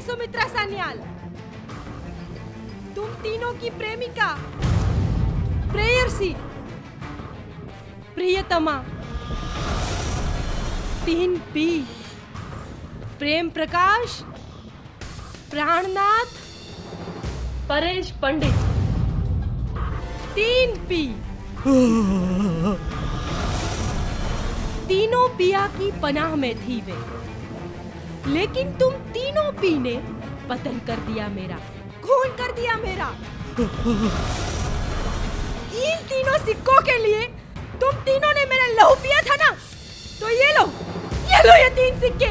सुमित्रा सान्याल, तुम तीनों की प्रेमिका, प्रेयसी, प्रियतमा, 3P, प्रेम प्रकाश, प्राणनाथ, परेश पंडित, 3P। तीनों पिया की पनाह में थी वे, लेकिन तुम तीनों पी ने पतन कर दिया मेरा, खून कर दिया मेरा। इन तीनों सिक्कों के लिए तुम तीनों ने मेरा लहू पिया था ना, तो ये लो ये 3 सिक्के।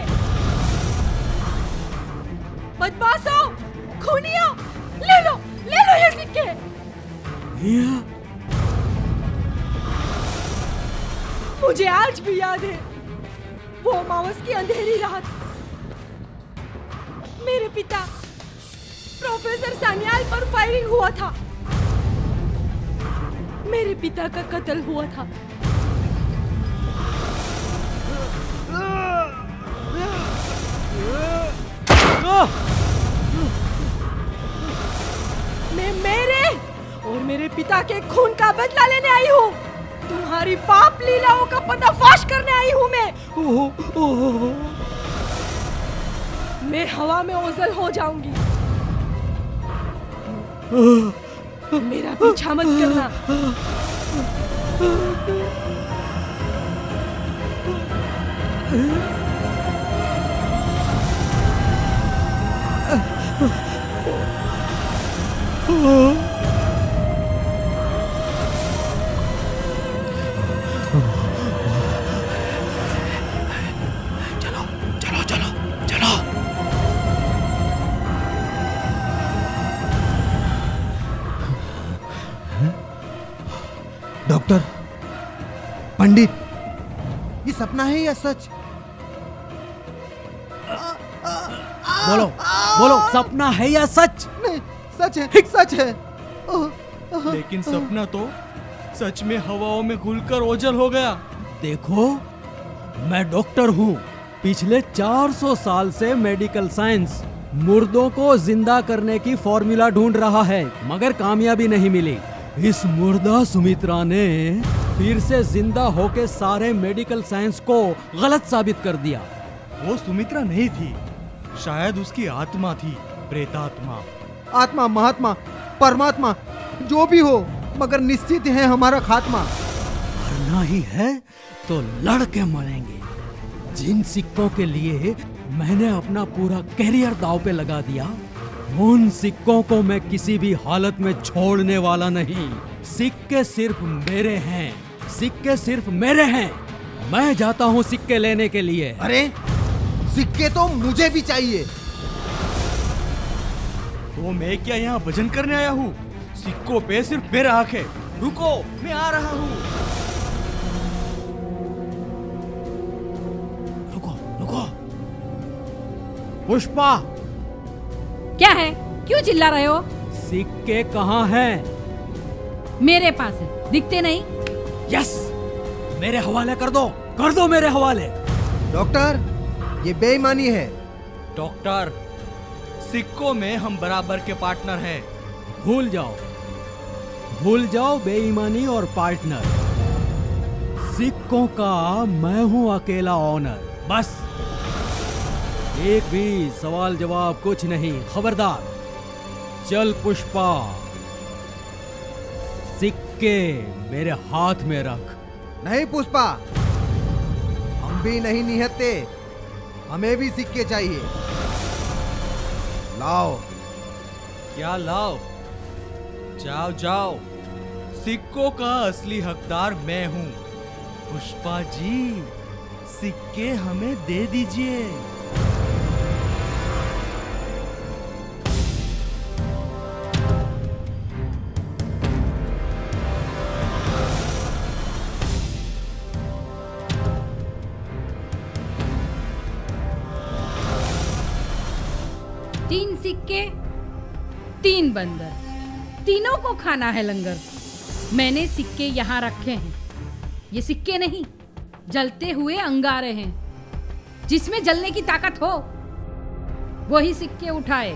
बदमाशों, खूनियों, ले लो ये सिक्के। मुझे आज भी याद है वो अमावस की अंधेरी रात। मेरे पिता प्रोफेसर सान्याल पर फायरिंग हुआ था। मेरे पिता का कत्ल हुआ था। मैं मेरे और मेरे पिता के खून का बदला लेने आई हूँ। तुम्हारी पाप लीलाओं का पर्दाफाश करने आई हूँ मैं हवा में ओझल हो जाऊंगी। मेरा पीछा मत करना। डॉक्टर, पंडित, ये सपना है या सच? बोलो, सपना है या सच? नहीं, सच है। लेकिन सपना तो सच में हवाओं में घुलकर ओझल हो गया। देखो, मैं डॉक्टर हूँ। पिछले 400 साल से मेडिकल साइंस मुर्दों को जिंदा करने की फॉर्मूला ढूंढ रहा है, मगर कामयाबी नहीं मिली। इस मुर्दा सुमित्रा ने फिर से जिंदा होके सारे मेडिकल साइंस को गलत साबित कर दिया। वो सुमित्रा नहीं थी, शायद उसकी आत्मा थी, प्रेतात्मा। आत्मा, महात्मा, परमात्मा, जो भी हो, मगर निश्चित है हमारा खात्मा। मरना ही है तो लड़ के मरेंगे। जिन सिक्कों के लिए मैंने अपना पूरा कैरियर दांव पे लगा दिया, उन सिक्कों को मैं किसी भी हालत में छोड़ने वाला नहीं। सिक्के सिर्फ मेरे हैं, सिक्के सिर्फ मेरे हैं। मैं जाता हूँ सिक्के लेने के लिए। अरे, सिक्के तो मुझे भी चाहिए। तो मैं क्या यहाँ भजन करने आया हूँ? सिक्कों पे सिर्फ मेरा हक है। रुको, मैं आ रहा हूँ। रुको। पुष्पा, क्या है? क्यों चिल्ला रहे हो? सिक्के कहाँ हैं? मेरे पास है, दिखते नहीं? यस, मेरे हवाले कर दो मेरे हवाले। डॉक्टर, ये बेईमानी है। डॉक्टर, सिक्कों में हम बराबर के पार्टनर हैं। भूल जाओ बेईमानी और पार्टनर। सिक्कों का मैं हूं अकेला ऑनर। बस, एक भी सवाल जवाब कुछ नहीं। खबरदार। चल पुष्पा, सिक्के मेरे हाथ में रख। नहीं पुष्पा, हम भी नहीं निहत्ते, हमें भी सिक्के चाहिए। लाओ। क्या लाओ? जाओ, सिक्कों का असली हकदार मैं हूँ। पुष्पा जी, सिक्के हमें दे दीजिए। तीन सिक्के, 3 बंदर, तीनों को खाना है लंगर। मैंने सिक्के यहाँ रखे हैं। ये सिक्के नहीं, जलते हुए अंगारे हैं, जिसमें जलने की ताकत हो। वही सिक्के उठाए।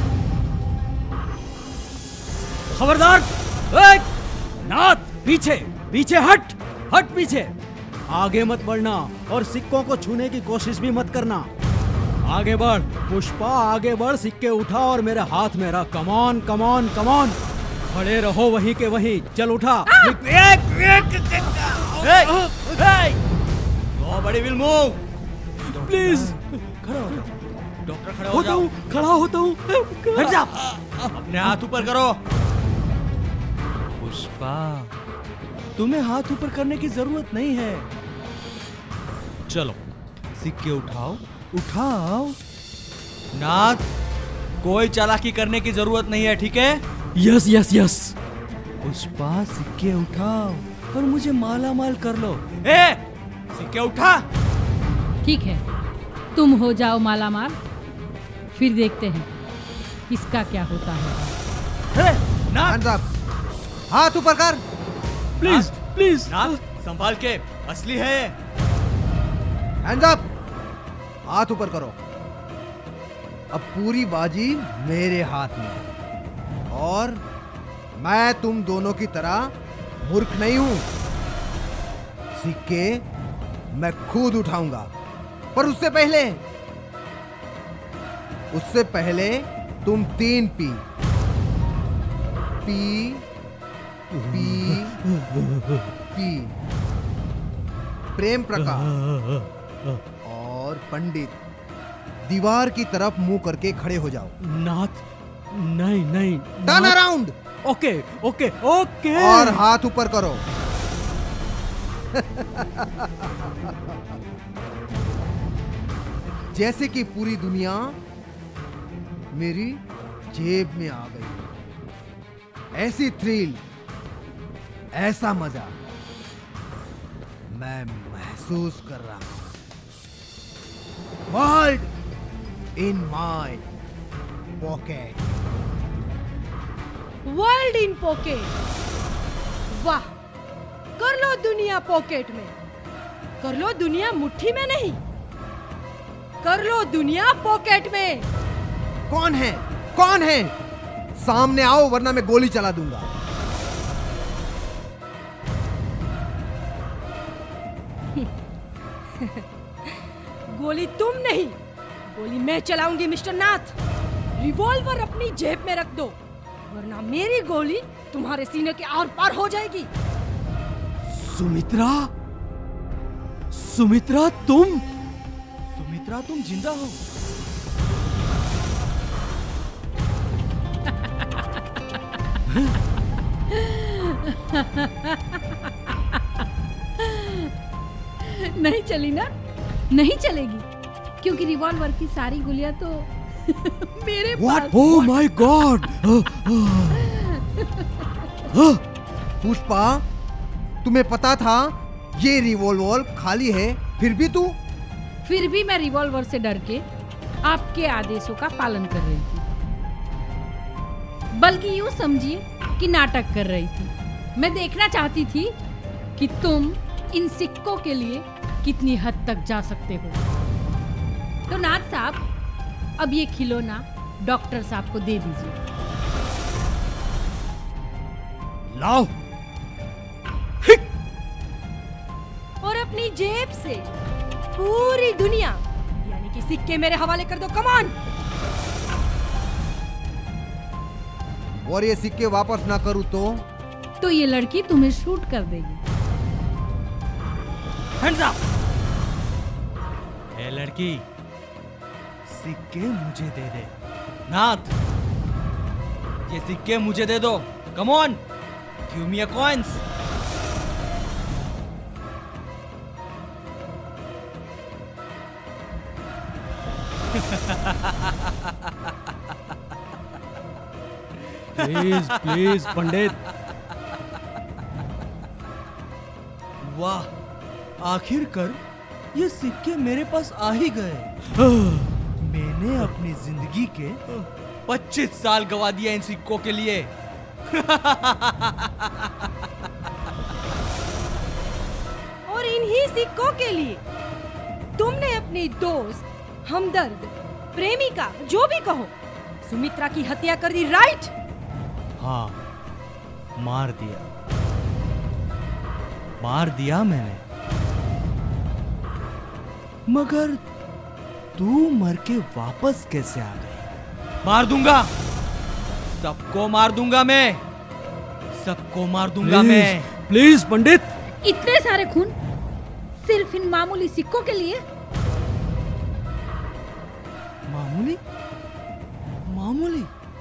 खबरदार! ए! नाथ, पीछे पीछे हट, हट पीछे। आगे मत बढ़ना और सिक्कों को छूने की कोशिश भी मत करना। आगे बढ़ पुष्पा, आगे बढ़, सिक्के उठा और मेरे हाथ में रख। कमॉन कमॉन कमॉन, खड़े रहो वहीं के वहीं। चल उठा। Nobody will move. प्लीज। खड़ा हो जाओ। डॉक्टर खड़ा हो जाओ। खड़ा होता हूँ। हट जा। अपने हाथ ऊपर करो। पुष्पा, तुम्हें हाथ ऊपर करने की जरूरत नहीं है। चलो सिक्के उठाओ, उठाओ। नाथ, कोई चालाकी करने की जरूरत नहीं है, ठीक है? Yes yes yes. पुष्पा, सिक्के उठाओ और मुझे माला माल कर लो। ए, सिक्के उठा। ठीक है, तुम हो जाओ माला माल, फिर देखते हैं इसका क्या होता है। नाथ, Hands up! हाथ ऊपर कर। Please please. नाथ, संभाल के, असली है ये। Hands up! हाथ ऊपर करो। अब पूरी बाजी मेरे हाथ में है और मैं तुम दोनों की तरह मूर्ख नहीं हूं। सिक्के मैं खुद उठाऊंगा, पर उससे पहले तुम 3 P P P P Prem Prakash और पंडित दीवार की तरफ मुंह करके खड़े हो जाओ। नाथ, नहीं नहीं। Turn around. Okay okay okay. और हाथ ऊपर करो। जैसे कि पूरी दुनिया मेरी जेब में आ गई। ऐसी थ्रिल, ऐसा मजा मैं महसूस कर रहा हूं। World in my pocket. World in pocket. वाह, कर लो दुनिया पॉकेट में, कर लो दुनिया मुट्ठी में नहीं, कर लो दुनिया पॉकेट में। कौन है? कौन है? सामने आओ वरना मैं गोली चला दूंगा। गोली तुम नहीं, गोली मैं चलाऊंगी मिस्टर नाथ। रिवॉल्वर अपनी जेब में रख दो, वरना मेरी गोली तुम्हारे सीने के आर पार हो जाएगी। सुमित्रा, सुमित्रा तुम? सुमित्रा, तुम जिंदा हो? नहीं चली ना? नहीं चलेगी, क्योंकि रिवॉल्वर की सारी गोलियां तो मेरे पास। Oh my god! पुष्पा, तुम्हें पता था ये रिवॉल्वर खाली है, फिर भी मैं रिवॉल्वर से डर के आपके आदेशों का पालन कर रही थी, बल्कि यूं समझिए कि नाटक कर रही थी। मैं देखना चाहती थी कि तुम इन सिक्कों के लिए कितनी हद तक जा सकते हो। तो नाथ साहब, अब ये खिलौना डॉक्टर साहब को दे दीजिए। लाओ। और अपनी जेब से पूरी दुनिया यानी कि सिक्के मेरे हवाले कर दो। Come on. और ये सिक्के वापस ना करूं तो ये लड़की तुम्हें शूट कर देगी। Hands up! ए लड़की, सिक्के मुझे दे दे। नाथ, ये सिक्के मुझे दे दो। Come on, give me a coins. Please please Pandit. वाह, आखिरकार ये सिक्के मेरे पास आ ही गए। मैंने अपनी जिंदगी के 25 साल गवा दिया इन सिक्कों के लिए। और इन्हीं सिक्कों के लिए तुमने अपनी दोस्त, हमदर्द, प्रेमिका, जो भी कहो, सुमित्रा की हत्या कर दी, राइट? हाँ, मार दिया मैंने। मगर तू मर के वापस कैसे आ गई? मार दूंगा, सबको मार दूंगा मैं, सबको मार दूंगा मैं। प्लीज पंडित। इतने सारे खून सिर्फ इन मामूली सिक्कों के लिए? मामूली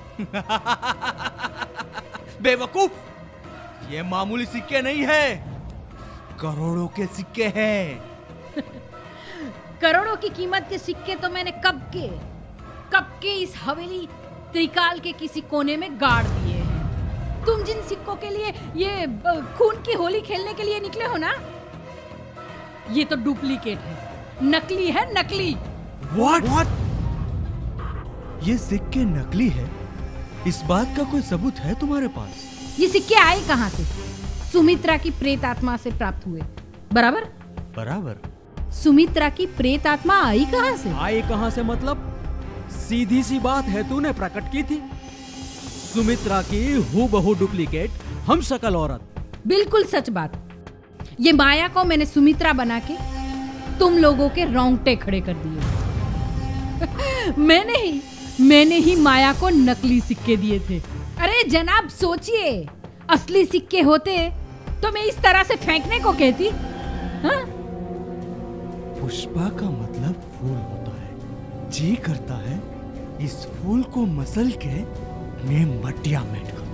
बेवकूफ, ये मामूली सिक्के नहीं है, करोड़ों के सिक्के हैं। करोड़ों की कीमत के सिक्के तो मैंने कब के इस हवेली त्रिकाल के किसी कोने में गाड़ दिए हैं। तुम जिन सिक्कों के लिए ये खून की होली खेलने के लिए निकले हो ना, ये तो डुप्लीकेट है, नकली है, नकली। What? ये सिक्के नकली है? इस बात का कोई सबूत है तुम्हारे पास? ये सिक्के आए कहाँ से? सुमित्रा की प्रेत आत्मा से प्राप्त हुए, बराबर? सुमित्रा की प्रेत आत्मा आई कहाँ से? आई कहाँ से मतलब? सीधी सी बात है, तूने प्रकट की थी सुमित्रा की हूबहू डुप्लीकेट हम शकल औरत। बिल्कुल सच बात। ये माया को मैंने सुमित्रा बना के तुम लोगों के रोंगटे खड़े कर दिए। मैंने ही माया को नकली सिक्के दिए थे। अरे जनाब सोचिए, असली सिक्के होते तो मैं इस तरह से फेंकने को कहती? हाँ? पुष्पा का मतलब फूल होता है। जी करता है इस फूल को मसल के मैं मटिया मेट कर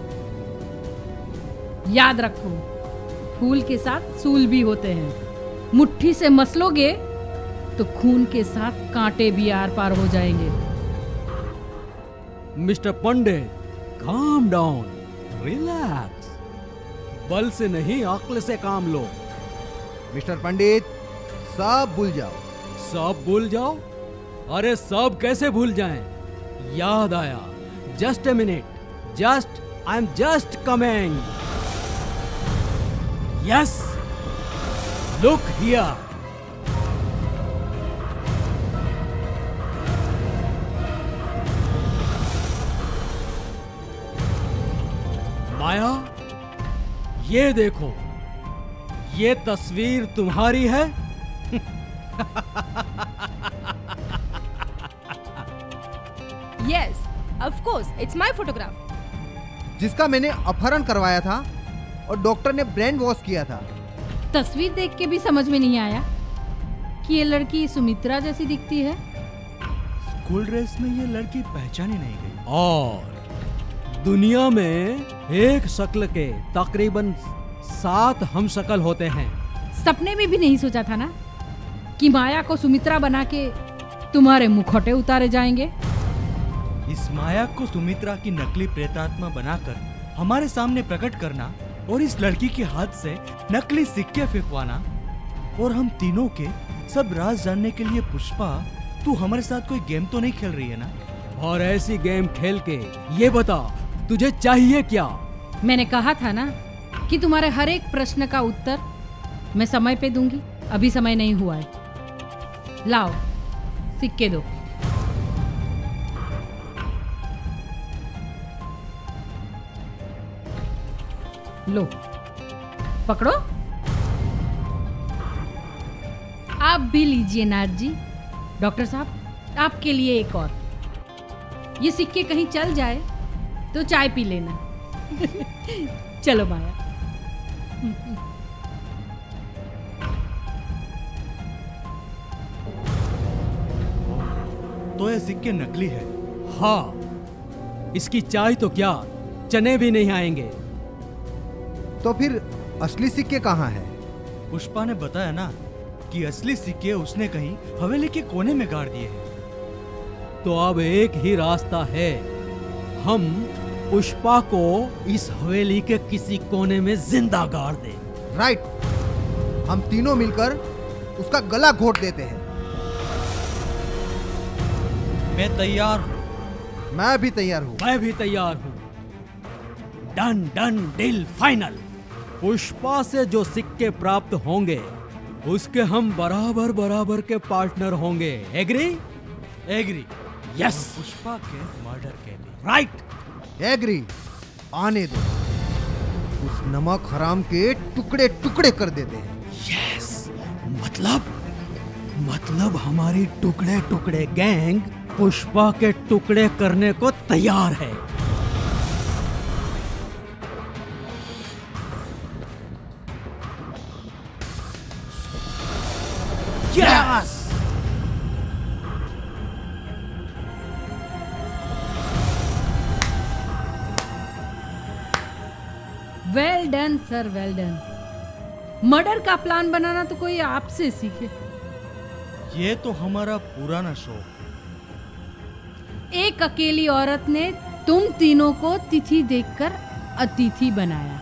दूं। याद रखो, फूल के साथ सूल भी होते हैं। मुट्ठी से मसलोगे तो खून के साथ कांटे भी आर पार हो जाएंगे। मिस्टर पंडित, काम डाउन, रिलैक्स। बल से नहीं, अक्ल से काम लो। मिस्टर पंडित, सब भूल जाओ। सब भूल जाओ? अरे सब कैसे भूल जाएं? याद आया। Just a minute, I am just coming. Yes, look here. Maya, ये देखो, ये तस्वीर तुम्हारी है? Yes, of course, it's my photograph. जिसका मैंने अपहरण करवाया था और डॉक्टर ने ब्रेन वॉश किया था। तस्वीर देख के भी समझ में नहीं आया कि ये लड़की सुमित्रा जैसी दिखती है। स्कूल ड्रेस में ये लड़की पहचानी नहीं गई। और दुनिया में एक शक्ल के तकरीबन 7 हम शक्ल होते हैं। सपने में भी नहीं सोचा था ना कि माया को सुमित्रा बना के तुम्हारे मुखौटे उतारे जाएंगे। इस माया को सुमित्रा की नकली प्रेतात्मा बनाकर हमारे सामने प्रकट करना और इस लड़की के हाथ से नकली सिक्के फेंकवाना, और हम तीनों के सब राज जानने के लिए पुष्पा, तू हमारे साथ कोई गेम तो नहीं खेल रही है ना? और ऐसी गेम खेल के ये बता, तुझे चाहिए क्या? मैंने कहा था ना कि तुम्हारे हर एक प्रश्न का उत्तर मैं समय पे दूंगी। अभी समय नहीं हुआ है। लाओ, सिक्के दो। लो, पकड़ो। आप भी लीजिए नाथ जी। डॉक्टर साहब, आपके लिए एक और। ये सिक्के कहीं चल जाए तो चाय पी लेना। चलो माया। तो ये सिक्के नकली है? हाँ, इसकी चाय तो क्या, चने भी नहीं आएंगे। तो फिर असली सिक्के कहाँ हैं? पुष्पा ने बताया ना कि असली सिक्के उसने कहीं हवेली के कोने में गाड़ दिए हैं। तो अब एक ही रास्ता है, हम पुष्पा को इस हवेली के किसी कोने में जिंदा गाड़ दें। राइट, हम तीनों मिलकर उसका गला घोट देते हैं। मैं तैयार हूँ। मैं भी तैयार हूँ। मैं भी तैयार हूँ। Done done deal final. Pushpa से जो सिक्के प्राप्त होंगे उसके हम बराबर बराबर के पार्टनर होंगे। एग्री? एग्री। यस, पुष्पा के मर्डर के लिए। राइट। एग्री। आने दो, उस नमक हराम के टुकड़े टुकड़े कर देते हैं। यस, मतलब हमारी टुकड़े टुकड़े गैंग पुष्पा के टुकड़े करने को तैयार है। Yes. Well done sir, well done. Murder का प्लान बनाना तो कोई आपसे सीखे। ये तो हमारा पुराना शौक। एक अकेली औरत ने तुम तीनों को तिथि देखकर अतिथि बनाया।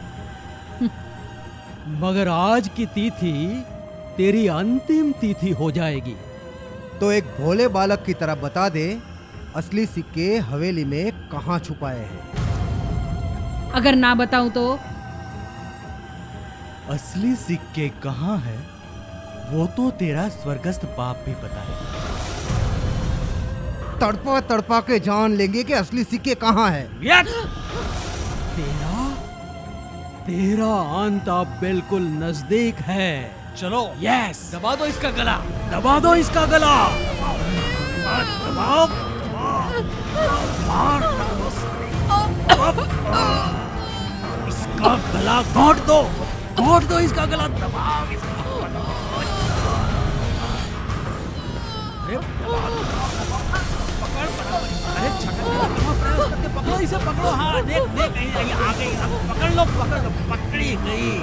मगर आज की तिथि तेरी अंतिम तिथि हो जाएगी। तो एक भोले बालक की तरह बता दे, असली सिक्के हवेली में कहाँ छुपाए हैं। अगर ना बताऊं तो? असली सिक्के कहाँ है वो तो तेरा स्वर्गस्थ बाप भी बताएगा। तड़पा तड़पा के जान लेंगे कि असली सिक्के कहाँ है। तेरा अंत अब बिल्कुल नजदीक है। चलो, यस, दबा दो इसका गला। दबा दो इसका गला। दबाओ, मार डालो इसका गला, घोट दो इसका गला, दबाओ इसका। अरे पकड़ो इसे, पकड़ो। हाँ, देख आ गई। पकड़ लो, पकड़ी गई।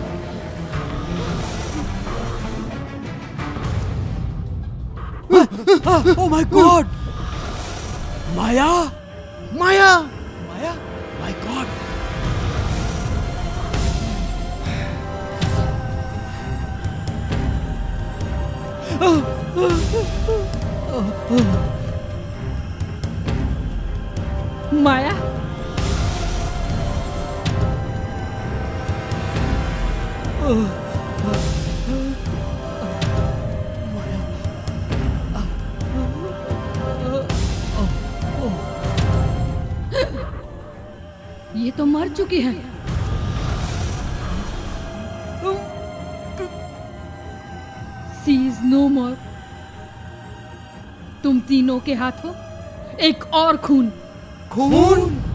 Oh my God! Maya, my God! माया, ये तो मर चुकी है। She is no more. तुम तीनों के हाथों एक और खून।